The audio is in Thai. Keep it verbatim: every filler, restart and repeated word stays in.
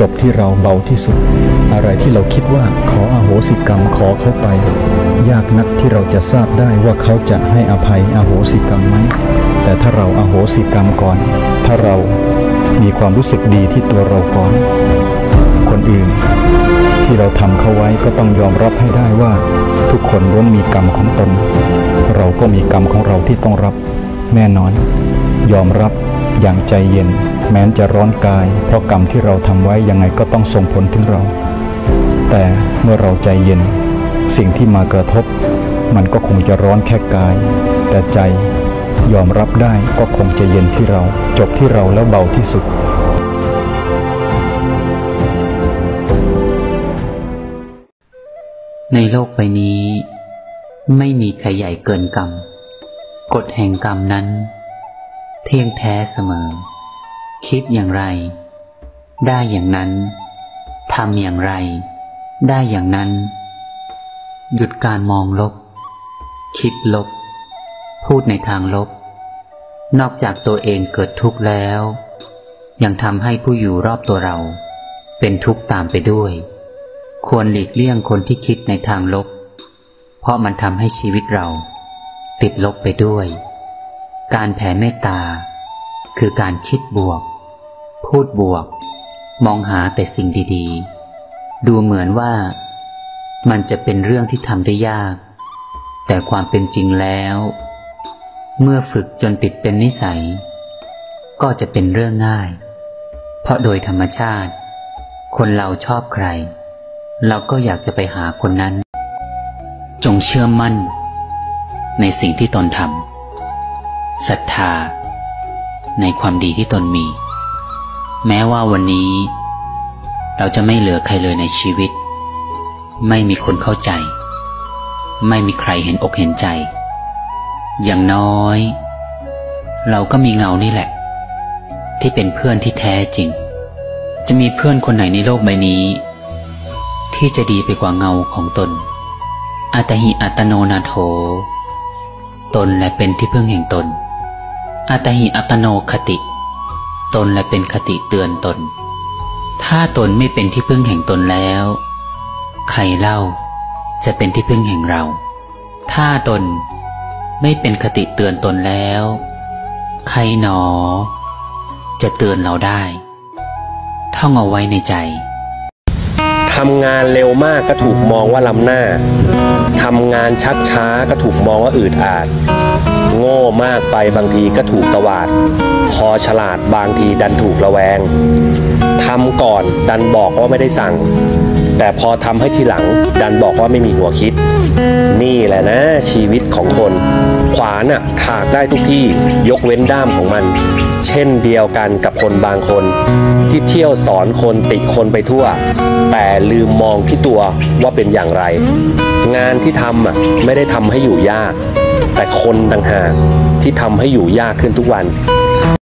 จบที่เราเบาที่สุดอะไรที่เราคิดว่าขออโหสิกรรมขอเขาไปยากนักที่เราจะทราบได้ว่าเขาจะให้อภัยอโหสิกรรมไหมแต่ถ้าเราอโหสิกรรมก่อนถ้าเรามีความรู้สึกดีที่ตัวเราก่อนคนอื่นที่เราทำเขาไว้ก็ต้องยอมรับให้ได้ว่าทุกคนล้วนมีกรรมของตนเราก็มีกรรมของเราที่ต้องรับแน่นอนยอมรับอย่างใจเย็นแม้จะร้อนกายเพราะกรรมที่เราทำไว้ยังไงก็ต้องส่งผลถึงเราแต่เมื่อเราใจเย็นสิ่งที่มากระทบมันก็คงจะร้อนแค่กายแต่ใจยอมรับได้ก็คงจะเย็นที่เราจบที่เราแล้วเบาที่สุดในโลกใบนี้ไม่มีใครใหญ่เกินกรรมกฎแห่งกรรมนั้นเที่ยงแท้เสมอคิดอย่างไรได้อย่างนั้นทำอย่างไรได้อย่างนั้นหยุดการมองลบคิดลบพูดในทางลบนอกจากตัวเองเกิดทุกข์แล้วยังทำให้ผู้อยู่รอบตัวเราเป็นทุกข์ตามไปด้วยควรหลีกเลี่ยงคนที่คิดในทางลบเพราะมันทำให้ชีวิตเราติดลบไปด้วยการแผ่เมตตาคือการคิดบวกพูดบวกมองหาแต่สิ่งดีๆดูเหมือนว่ามันจะเป็นเรื่องที่ทำได้ยากแต่ความเป็นจริงแล้วเมื่อฝึกจนติดเป็นนิสัยก็จะเป็นเรื่องง่ายเพราะโดยธรรมชาติคนเราชอบใครเราก็อยากจะไปหาคนนั้นจงเชื่อมั่นในสิ่งที่ตนทำศรัทธาในความดีที่ตนมีแม้ว่าวันนี้เราจะไม่เหลือใครเลยในชีวิตไม่มีคนเข้าใจไม่มีใครเห็นอกเห็นใจอย่างน้อยเราก็มีเงานี่แหละที่เป็นเพื่อนที่แท้จริงจะมีเพื่อนคนไหนในโลกใบนี้ที่จะดีไปกว่าเงาของตนอัตหิอัตโนนาโถตนและเป็นที่พึ่งแห่งตนอัตหิอัตโนคติตนและเป็นคติเตือนตนถ้าตนไม่เป็นที่พึ่งแห่งตนแล้วใครเล่าจะเป็นที่พึ่งแห่งเราถ้าตนไม่เป็นคติเตือนตนแล้วใครหนอจะเตือนเราได้ท่องเอาไว้ในใจทำงานเร็วมากก็ถูกมองว่าล้ำหน้าทำงานชักช้าก็ถูกมองว่าอืดอาดโง่มากไปบางทีก็ถูกตวาดพอฉลาดบางทีดันถูกระแวงทำก่อนดันบอกว่าไม่ได้สั่งแต่พอทำให้ทีหลังดันบอกว่าไม่มีหัวคิดนี่แหละนะชีวิตของคนขวานน่ะถากได้ทุกที่ยกเว้นด้ามของมันเช่นเดียวกันกับคนบางคนที่เที่ยวสอนคนติคนไปทั่วแต่ลืมมองที่ตัวว่าเป็นอย่างไรงานที่ทำอ่ะไม่ได้ทำให้อยู่ยากแต่คนต่างหากที่ทำให้อยู่ยากขึ้นทุกวัน